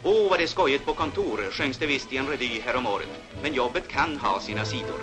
Åh, vad det är skojigt på kontor, sjöngs det visst i en revy härom året. Men jobbet kan ha sina sidor.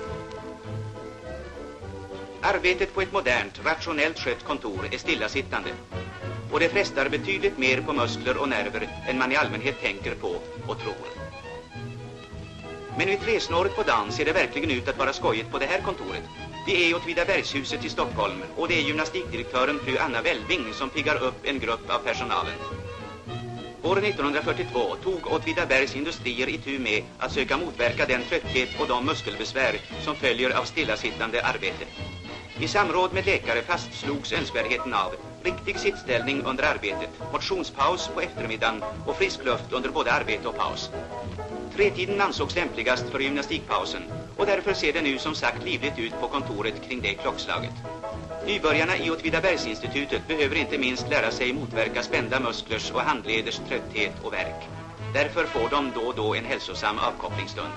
Arbetet på ett modernt, rationellt skött kontor är stillasittande. Och det frestar betydligt mer på muskler och nerver än man i allmänhet tänker på och tror. Men vid tresnåret på dagen ser det verkligen ut att vara skojigt på det här kontoret. Det är Åtvidabergshuset i Stockholm och det är gymnastikdirektören fru Anna Welving som piggar upp en grupp av personalen. År 1942 tog Åtvidabergs industrier itu med att söka motverka den trötthet och de muskelbesvär som följer av stillasittande arbete. I samråd med läkare fastslogs önskvärdheten av riktig sittställning under arbetet, motionspaus på eftermiddagen och frisk luft under både arbete och paus. Tretiden ansågs lämpligast för gymnastikpausen och därför ser det nu som sagt livligt ut på kontoret kring det klockslaget. Nybörjarna i Åtvidabergsinstitutet behöver inte minst lära sig motverka spända musklers och handleders trötthet och värk. Därför får de då och då en hälsosam avkopplingsstund.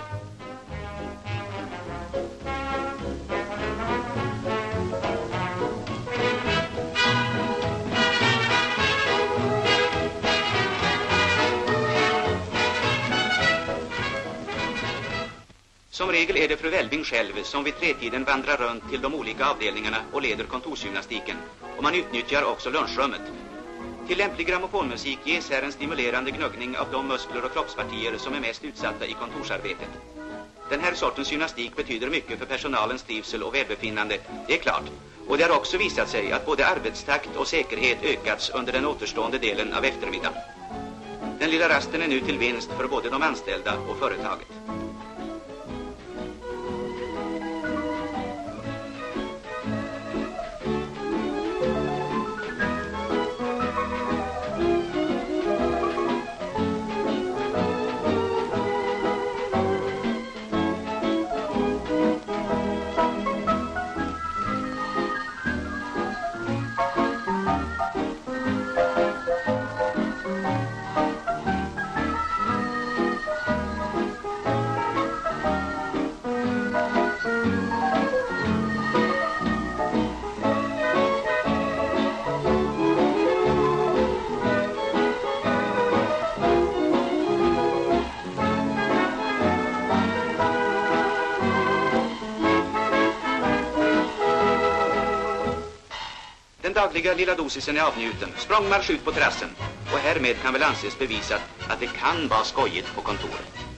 Som regel är det fru Welving själv som vid tretiden vandrar runt till de olika avdelningarna och leder kontorsgymnastiken. Och man utnyttjar också lunchrummet. Till lämplig grammofonmusik ges här en stimulerande gnuggning av de muskler och kroppspartier som är mest utsatta i kontorsarbetet. Den här sortens gymnastik betyder mycket för personalens trivsel och välbefinnande, det är klart. Och det har också visat sig att både arbetstakt och säkerhet ökats under den återstående delen av eftermiddagen. Den lilla rasten är nu till vinst för både de anställda och företaget. Den dagliga lilla dosisen är avnjuten. Språngmarsch ut på terrassen. Och härmed kan väl anses bevisat att det kan vara skojigt på kontoret.